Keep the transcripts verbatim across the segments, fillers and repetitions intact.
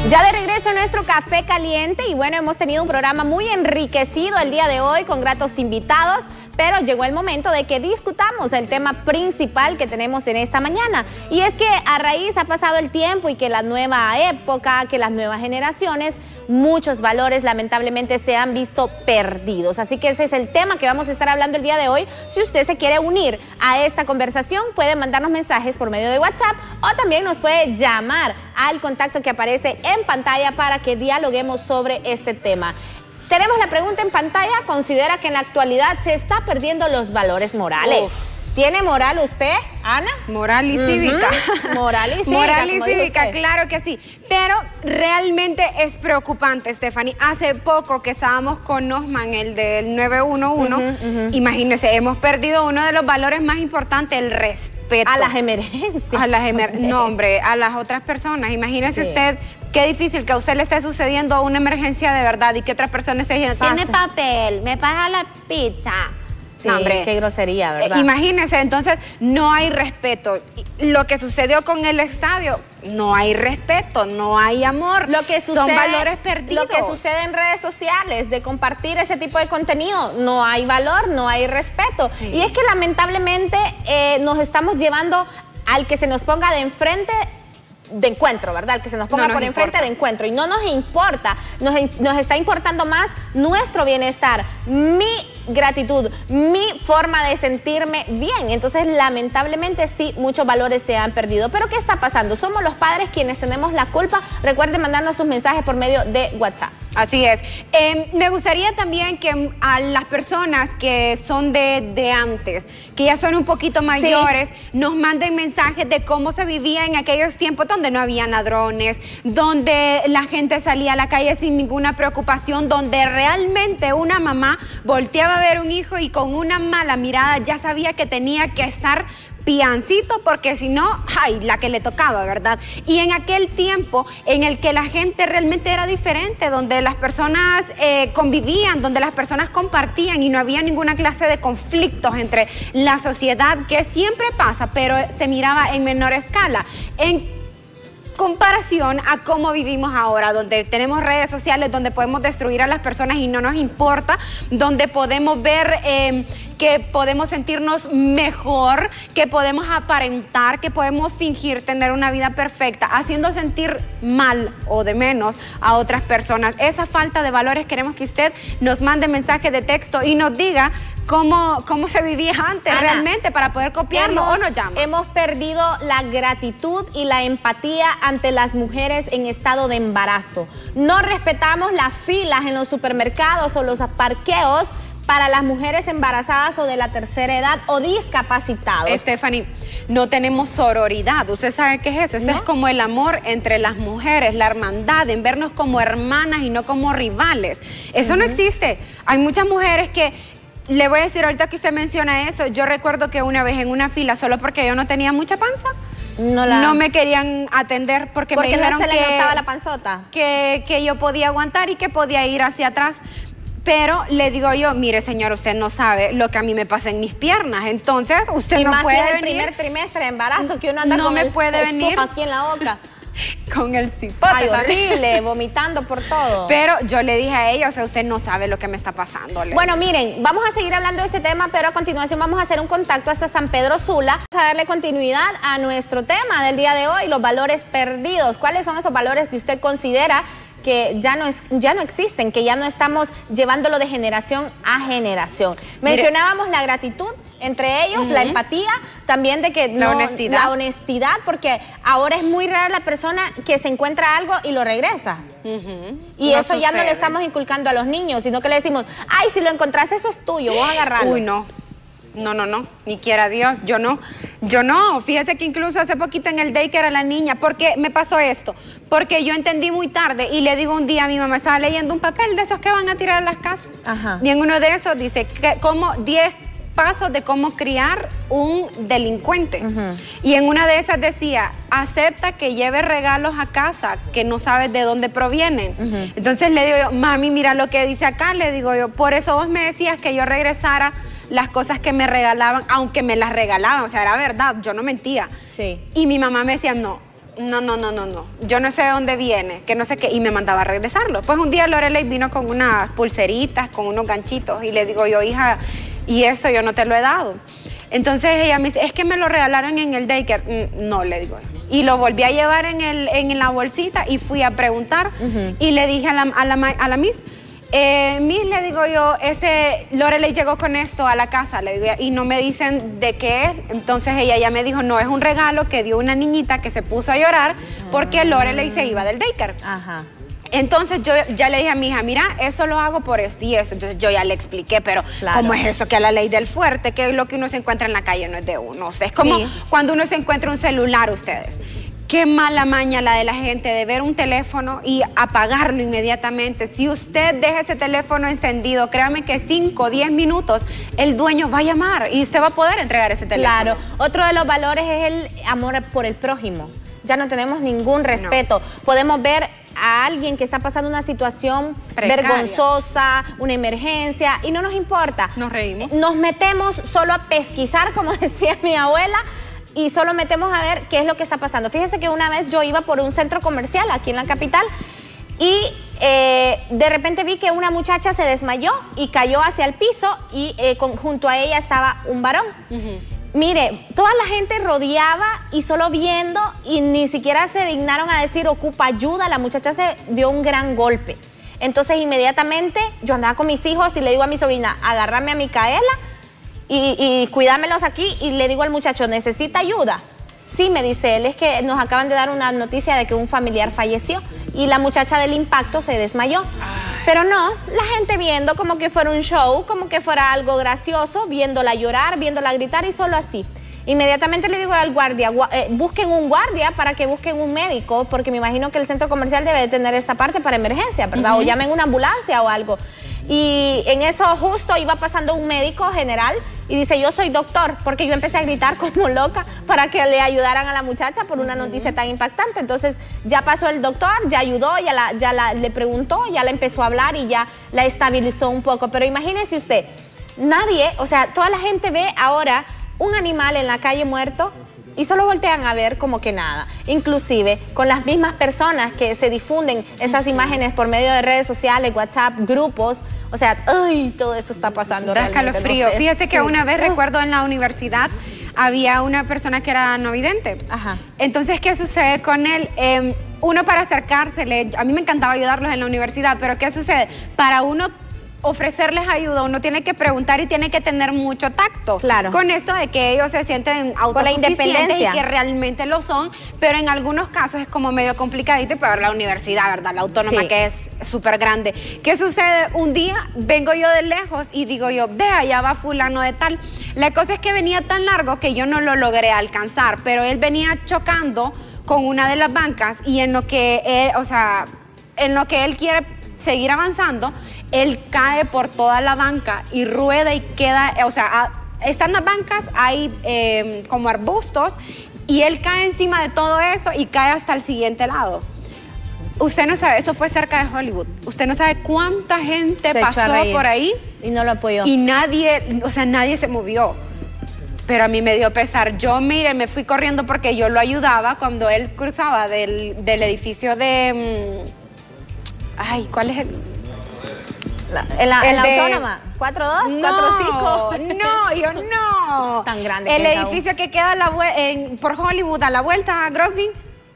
Ya de regreso a nuestro Café Caliente y bueno, hemos tenido un programa muy enriquecido el día de hoy con gratos invitados, pero llegó el momento de que discutamos el tema principal que tenemos en esta mañana. Y es que a raíz ha pasado el tiempo y que la nueva época, que las nuevas generaciones, muchos valores lamentablemente se han visto perdidos. Así que ese es el tema que vamos a estar hablando el día de hoy. Si usted se quiere unir a esta conversación, puede mandarnos mensajes por medio de WhatsApp o también nos puede llamar al contacto que aparece en pantalla para que dialoguemos sobre este tema. Tenemos la pregunta en pantalla. ¿Considera que en la actualidad se está perdiendo los valores morales? Uf. ¿Tiene moral usted, Ana? Moral y uh-huh. cívica. Moral y cívica. Moral y cívica, claro que sí. Pero realmente es preocupante, Stephanie. Hace poco que estábamos con Osman, el del nueve uno uno. Uh-huh, uh-huh. Imagínese, hemos perdido uno de los valores más importantes, el respeto. A las emergencias. A las emer no, hombre, a las otras personas. Imagínese sí. usted, qué difícil que a usted le esté sucediendo una emergencia de verdad y que otras personas estén diciendo, tiene papel, me paga la pizza. Sí, hombre, qué grosería, ¿verdad? Eh, imagínense, entonces no hay respeto. Lo que sucedió con el estadio, no hay respeto, no hay amor. Lo que sucede, son valores perdidos. Lo que sucede en redes sociales, de compartir ese tipo de contenido, no hay valor, no hay respeto. Sí. Y es que lamentablemente eh, nos estamos llevando al que se nos ponga de enfrente de encuentro, ¿verdad? El que se nos ponga no nos por enfrente de encuentro y no nos importa, nos, nos está importando más nuestro bienestar, mi gratitud, mi forma de sentirme bien. Entonces, lamentablemente, sí, muchos valores se han perdido. ¿Pero qué está pasando? Somos los padres quienes tenemos la culpa. Recuerden mandarnos sus mensajes por medio de WhatsApp. Así es. Eh, me gustaría también que a las personas que son de, de antes, que ya son un poquito mayores, sí. nos manden mensajes de cómo se vivía en aquellos tiempos donde no había ladrones, donde la gente salía a la calle sin ninguna preocupación, donde realmente una mamá volteaba a ver un hijo y con una mala mirada ya sabía que tenía que estar piancito porque si no, ay, la que le tocaba, ¿verdad? Y en aquel tiempo en el que la gente realmente era diferente, donde las personas eh, convivían, donde las personas compartían y no había ninguna clase de conflictos entre la sociedad, que siempre pasa, pero se miraba en menor escala. En comparación a cómo vivimos ahora, donde tenemos redes sociales, donde podemos destruir a las personas y no nos importa, donde podemos ver eh, que podemos sentirnos mejor, que podemos aparentar, que podemos fingir tener una vida perfecta, haciendo sentir mal o de menos a otras personas. Esa falta de valores, queremos que usted nos mande mensaje de texto y nos diga cómo, cómo se vivía antes, Ana, realmente, para poder copiarlo hemos, o nos llama. Hemos perdido la gratitud y la empatía ante las mujeres en estado de embarazo. No respetamos las filas en los supermercados o los parqueos para las mujeres embarazadas o de la tercera edad o discapacitados. Stephanie, no tenemos sororidad. ¿Usted sabe qué es eso? Eso ¿no? es como el amor entre las mujeres, la hermandad, en vernos como hermanas y no como rivales. Eso uh-huh. no existe. Hay muchas mujeres que, le voy a decir ahorita que usted menciona eso, yo recuerdo que una vez en una fila, solo porque yo no tenía mucha panza, No, la... no me querían atender porque, porque me dijeron no se que, le notaba la panzota. Que, que yo podía aguantar y que podía ir hacia atrás. Pero le digo yo, mire señor, usted no sabe lo que a mí me pasa en mis piernas, entonces usted y no más puede si es el venir. primer trimestre de embarazo que uno anda no con me el puede venir aquí en la boca. Con el cipote. Ay, horrible, vomitando por todo. Pero yo le dije a ella, o sea, usted no sabe lo que me está pasando. Bueno, miren, vamos a seguir hablando de este tema, pero a continuación vamos a hacer un contacto hasta San Pedro Sula. Vamos a darle continuidad a nuestro tema del día de hoy, los valores perdidos. ¿Cuáles son esos valores que usted considera que ya no, es, ya no existen, que ya no estamos llevándolo de generación a generación? Mencionábamos Mire. la gratitud, entre ellos, uh-huh. la empatía, también de que la no, honestidad. La honestidad, porque ahora es muy rara la persona que se encuentra algo y lo regresa. Uh-huh. Y no eso sucede. Ya no le estamos inculcando a los niños, sino que le decimos, ay, si lo encontrás, eso es tuyo, vos agarrarlo. Uy, no. No, no, no, ni quiera Dios, yo no, yo no, fíjese que incluso hace poquito en el daycare a la niña, porque me pasó esto, porque yo entendí muy tarde y le digo un día a mi mamá, estaba leyendo un papel de esos que van a tirar a las casas, Ajá. y en uno de esos dice, que, como diez pasos de cómo criar un delincuente, uh-huh. y en una de esas decía, acepta que lleve regalos a casa que no sabes de dónde provienen, uh-huh. entonces le digo yo, mami, mira lo que dice acá, le digo yo, por eso vos me decías que yo regresara las cosas que me regalaban, aunque me las regalaban, o sea, era verdad, yo no mentía. Sí. Y mi mamá me decía, no, no, no, no, no, no, yo no sé de dónde viene, que no sé qué, y me mandaba a regresarlo. Pues un día Lorelei vino con unas pulseritas, con unos ganchitos, y le digo yo, hija, y esto yo no te lo he dado. Entonces ella me dice, es que me lo regalaron en el daycare. Mm, no, le digo yo. Y lo volví a llevar en, el, en la bolsita y fui a preguntar, uh-huh. y le dije a la, a la, a la Miss, Eh, Miss, le digo yo, ese Lorelei llegó con esto a la casa, le digo, y no me dicen de qué es. Entonces ella ya me dijo, no, es un regalo que dio una niñita que se puso a llorar porque Lorelei se iba del daycare. Ajá. Entonces yo ya le dije a mi hija, mira, eso lo hago por esto y eso. Entonces yo ya le expliqué, pero claro. ¿Cómo es eso? Que a la ley del fuerte, que lo que uno se encuentra en la calle no es de uno. O sea, es como sí. Cuando uno se encuentra un celular, ustedes. Qué mala maña la de la gente de ver un teléfono y apagarlo inmediatamente. Si usted deja ese teléfono encendido, créame que cinco o diez minutos el dueño va a llamar y usted va a poder entregar ese teléfono. Claro. Otro de los valores es el amor por el prójimo. Ya no tenemos ningún respeto. No. Podemos ver a alguien que está pasando una situación precaria, vergonzosa, una emergencia, y no nos importa. Nos reímos. Nos metemos solo a pesquisar, como decía mi abuela, y solo metemos a ver qué es lo que está pasando. Fíjense que una vez yo iba por un centro comercial aquí en la capital y eh, de repente vi que una muchacha se desmayó y cayó hacia el piso y eh, con, junto a ella estaba un varón. Uh-huh. Mire, toda la gente rodeaba y solo viendo y ni siquiera se dignaron a decir ocupa ayuda. La muchacha se dio un gran golpe. Entonces inmediatamente yo andaba con mis hijos y le digo a mi sobrina, agárrame a Micaela y, y cuídamelos aquí, y le digo al muchacho, ¿necesita ayuda? Sí, me dice él, es que nos acaban de dar una noticia de que un familiar falleció y la muchacha del impacto se desmayó. Ay. Pero no, la gente viendo como que fuera un show, como que fuera algo gracioso, viéndola llorar, viéndola gritar y solo así. Inmediatamente le digo al guardia, eh, busquen un guardia para que busquen un médico, porque me imagino que el centro comercial debe de tener esta parte para emergencia, ¿verdad? Uh-huh. O llamen una ambulancia o algo. Y en eso justo iba pasando un médico general y dice, yo soy doctor, porque yo empecé a gritar como loca para que le ayudaran a la muchacha por una uh-huh. noticia tan impactante. Entonces ya pasó el doctor, ya ayudó, ya, la, ya la, le preguntó, ya la empezó a hablar y ya la estabilizó un poco. Pero imagínese usted, nadie, o sea, toda la gente ve ahora un animal en la calle muerto y solo voltean a ver como que nada. Inclusive con las mismas personas que se difunden esas imágenes por medio de redes sociales, WhatsApp, grupos. O sea, ¡ay! Todo eso está pasando da realmente. Escalofrío. No sé. Fíjese que sí. Una vez, recuerdo en la universidad, había una persona que era no vidente. Ajá. Entonces, ¿qué sucede con él? Eh, uno para acercársele, a mí me encantaba ayudarlos en la universidad, pero ¿qué sucede? Para uno ofrecerles ayuda, uno tiene que preguntar y tiene que tener mucho tacto. Claro. Con esto de que ellos se sienten autosuficientes y que realmente lo son, pero en algunos casos es como medio complicadito, y peor la universidad, ¿verdad? La autónoma, sí, que es súper grande. ¿Qué sucede? Un día vengo yo de lejos y digo yo, ve, allá va fulano de tal. La cosa es que venía tan largo que yo no lo logré alcanzar, pero él venía chocando con una de las bancas y en lo que él, o sea, en lo que él quiere seguir avanzando, él cae por toda la banca y rueda y queda, o sea, a, están las bancas, hay eh, como arbustos, y él cae encima de todo eso y cae hasta el siguiente lado. Usted no sabe, eso fue cerca de Hollywood. Usted no sabe cuánta gente se pasó por ahí. Y no lo apoyó. Y nadie, o sea, nadie se movió. Pero a mí me dio pesar. Yo, mire, me fui corriendo porque yo lo ayudaba cuando él cruzaba del, del edificio de... Ay, ¿cuál es el...? La, en la, en la de... Autónoma, cuatro dos, no, cuatro cinco. No, yo no. Tan grande. El que edificio aún. Que queda a la en, por Hollywood, a la vuelta a Grosby.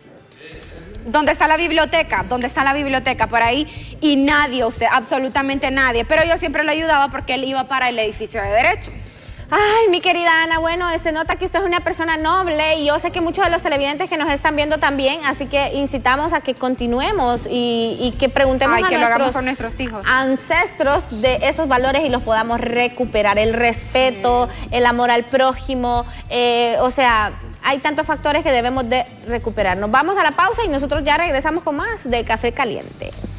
Donde está la biblioteca, donde está la biblioteca, por ahí. Y nadie, usted, absolutamente nadie. Pero yo siempre lo ayudaba porque él iba para el edificio de derecho. Ay, mi querida Ana, bueno, se nota que usted es una persona noble y yo sé que muchos de los televidentes que nos están viendo también, así que incitamos a que continuemos y, y que preguntemos Ay, a que nuestros, lo hagamos con nuestros hijos. ancestros de esos valores y los podamos recuperar. El respeto, sí, el amor al prójimo, eh, o sea, hay tantos factores que debemos de recuperar. Nos vamos a la pausa y nosotros ya regresamos con más de Café Caliente.